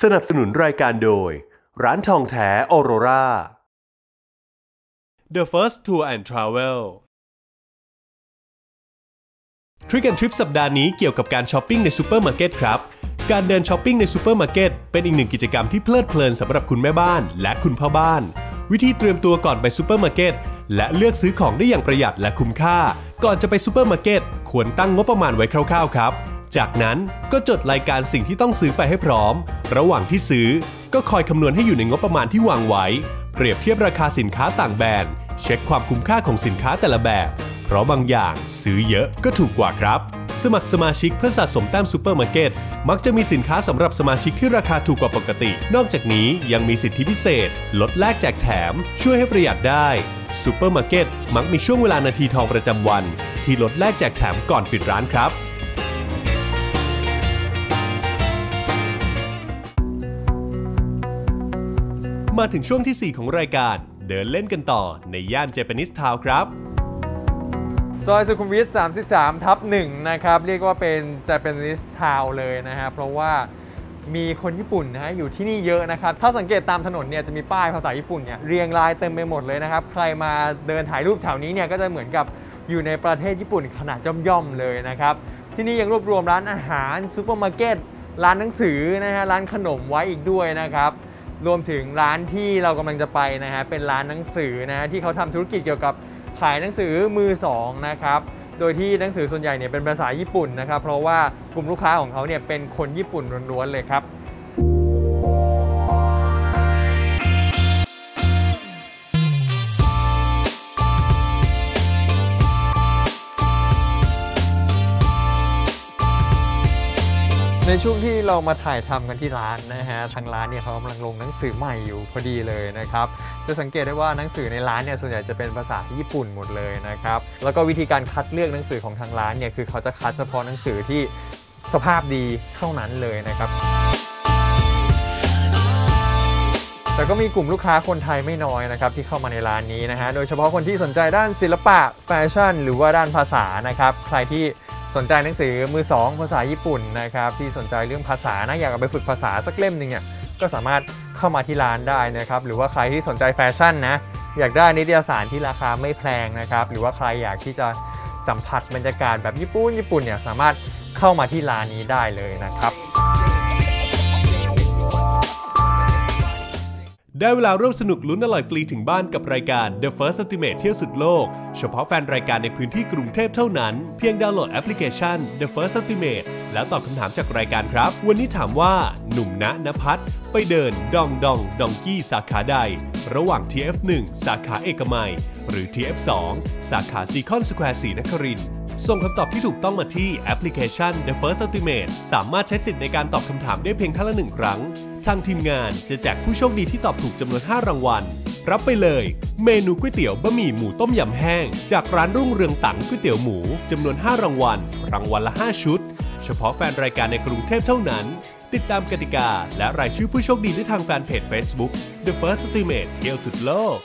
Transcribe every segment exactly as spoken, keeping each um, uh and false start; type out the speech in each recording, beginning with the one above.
สนับสนุนรายการโดยร้านทองแท้ออโรรา The First Tour and Travel Trick and Trip สัปดาห์นี้เกี่ยวกับการช้อปปิ้งในซูเปอร์มาร์เก็ตครับการเดินช้อปปิ้งในซูเปอร์มาร์เก็ตเป็นอีกหนึ่งกิจกรรมที่เพลิดเพลินสำหรับคุณแม่บ้านและคุณพ่อบ้านวิธีเตรียมตัวก่อนไปซูเปอร์มาร์เก็ตและเลือกซื้อของได้อย่างประหยัดและคุ้มค่าก่อนจะไปซูเปอร์มาร์เก็ตควรตั้งงบประมาณไว้คร่าวๆครับจากนั้นก็จดรายการสิ่งที่ต้องซื้อไปให้พร้อมระหว่างที่ซื้อก็คอยคำนวณให้อยู่ในงบประมาณที่วางไว้เปรียบเทียบราคาสินค้าต่างแบรนด์เช็คความคุ้มค่าของสินค้าแต่ละแบบเพราะบางอย่างซื้อเยอะก็ถูกกว่าครับสมัครสมาชิกเพื่อสะสมแต้มซูเปอร์มาร์เก็ตมักจะมีสินค้าสำหรับสมาชิกที่ราคาถูกกว่าปกตินอกจากนี้ยังมีสิทธิพิเศษลดแลกแจกแถมช่วยให้ประหยัดได้ซูเปอร์มาร์เก็ตมักมีช่วงเวลานาทีทองประจำวันที่ลดแลกแจกแถมก่อนปิดร้านครับมาถึงช่วงที่สี่ของรายการเดินเล่นกันต่อในย่านเจแปนิสทาวน์ครับซอยสุขุมวิท สามสิบสาม ทับ หนึ่ง นะครับเรียกว่าเป็น Japanese Town เลยนะฮะเพราะว่ามีคนญี่ปุ่นนะฮะอยู่ที่นี่เยอะนะครับถ้าสังเกตตามถนนเนี่ยจะมีป้ายภาษาญี่ปุ่นเนี่ยเรียงรายเต็มไปหมดเลยนะครับใครมาเดินถ่ายรูปแถวนี้เนี่ยก็จะเหมือนกับอยู่ในประเทศญี่ปุ่นขนาดย่อมๆเลยนะครับที่นี่ยังรวบรวมร้านอาหารซูเปอร์มาร์เก็ตร้านหนังสือนะฮะร้านขนมไว้อีกด้วยนะครับรวมถึงร้านที่เรากำลังจะไปนะฮะเป็นร้านหนังสือนะฮะที่เขาทำธุรกิจเกี่ยวกับขายหนังสือมือสองนะครับโดยที่หนังสือส่วนใหญ่เนี่ยเป็นภาษาญี่ปุ่นนะครับเพราะว่ากลุ่มลูกค้าของเขาเนี่ยเป็นคนญี่ปุ่นล้วนๆเลยครับในช่วงที่เรามาถ่ายทำกันที่ร้านนะฮะทางร้านเนี่ยเขากำลังลงหนังสือใหม่อยู่พอดีเลยนะครับจะสังเกตได้ว่าหนังสือในร้านเนี่ยส่วนใหญ่จะเป็นภาษาญี่ปุ่นหมดเลยนะครับแล้วก็วิธีการคัดเลือกหนังสือของทางร้านเนี่ยคือเขาจะคัดเฉพาะหนังสือที่สภาพดีเท่านั้นเลยนะครับแต่ก็มีกลุ่มลูกค้าคนไทยไม่น้อยนะครับที่เข้ามาในร้านนี้นะฮะโดยเฉพาะคนที่สนใจด้านศิลปะแฟชั่นหรือว่าด้านภาษานะครับใครที่สนใจหนังสือมือสองภาษาญี่ปุ่นนะครับที่สนใจเรื่องภาษานะอยากเอาไปฝึกภาษาสักเล่มหนึ่งเนี่ยก็สามารถเข้ามาที่ร้านได้นะครับหรือว่าใครที่สนใจแฟชั่นนะอยากได้นิตยสารที่ราคาไม่แพงนะครับหรือว่าใครอยากที่จะสัมผัสบรรยากาศแบบญี่ปุ่นญี่ปุ่นเนี่ยสามารถเข้ามาที่ร้านนี้ได้เลยนะครับได้เวลาร่วมสนุกลุ้นอร่อยฟรีถึงบ้านกับรายการ The First Ultimate เที่ยวสุดโลกเฉพาะแฟนรายการในพื้นที่กรุงเทพเท่านั้นเพียงดาวน์โหลดแอปพลิเคชัน The First Ultimate แล้วตอบคำถามจากรายการครับวันนี้ถามว่าหนุ่มณณภัทรไปเดินดองดองดองกี้สาขาใดระหว่าง ที เอฟ หนึ่ง สาขาเอกมัยหรือ ที เอฟ สอง สาขาซีคอนสแควร์ศรีนครินทร์ส่งคำตอบที่ถูกต้องมาที่แอปพลิเคชัน The First Ultimate สามารถใช้สิทธิ์ในการตอบคำถามได้เพียงครั้งละหนึ่งครั้งทางทีมงานจะแจกผู้โชคดีที่ตอบถูกจำนวนห้ารางวัลรับไปเลยเมนูก๋วยเตี๋ยวบะหมี่หมูต้มยำแห้งจากร้านรุ่งเรืองตังก๋วยเตี๋ยวหมูจำนวนห้ารางวัลรางวัลละห้าชุดเฉพาะแฟนรายการในกรุงเทพเท่านั้นติดตามกติกาและรายชื่อผู้โชคดีได้ทางแฟนเพจ Facebook The First Ultimate เที่ยวสุดโลก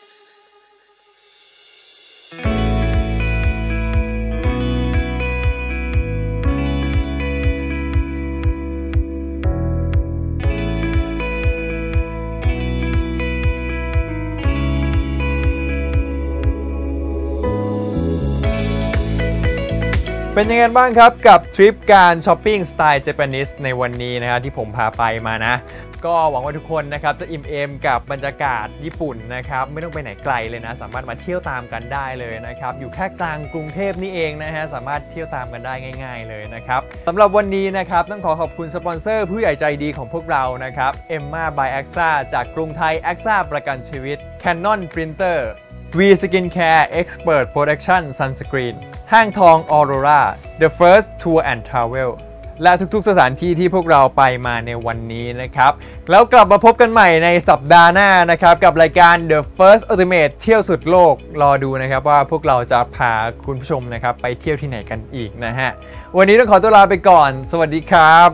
เป็นยังไงบ้างครับกับทริปการช้อปปิ้งสไตล์เจแปนิสในวันนี้นะครับที่ผมพาไปมานะก็หวังว่าทุกคนนะครับจะอิ่มเอมกับบรรยากาศญี่ปุ่นนะครับไม่ต้องไปไหนไกลเลยนะสามารถมาเที่ยวตามกันได้เลยนะครับอยู่แค่กลางกรุงเทพนี่เองนะฮะสามารถเที่ยวตามกันได้ง่ายๆเลยนะครับสำหรับวันนี้นะครับต้องขอขอบคุณสปอนเซอร์ผู้ใหญ่ใจดีของพวกเรานะครับ Emma by แอคซ่า จากกรุงไทย แอคซ่า ประกันชีวิต Canon Printer V Skincare Expert Protection Sunscreen ห้างทองออโรรา The First Tour and Travel และทุกๆสถานที่ที่พวกเราไปมาในวันนี้นะครับแล้วกลับมาพบกันใหม่ในสัปดาห์หน้านะครับกับรายการ The First Ultimate เที่ยวสุดโลกรอดูนะครับว่าพวกเราจะพาคุณผู้ชมนะครับไปเที่ยวที่ไหนกันอีกนะฮะวันนี้ต้องขอตัวลาไปก่อนสวัสดีครับ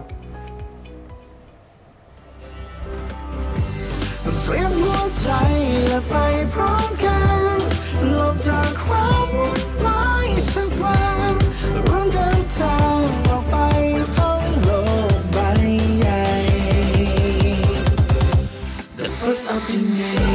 เตรียมหัวใจและไปพร้อมกันหลบจากความวุ่นวายสักวันร่วมเดินทางออกไปท่องโลกใบใหญ่ First Ultimate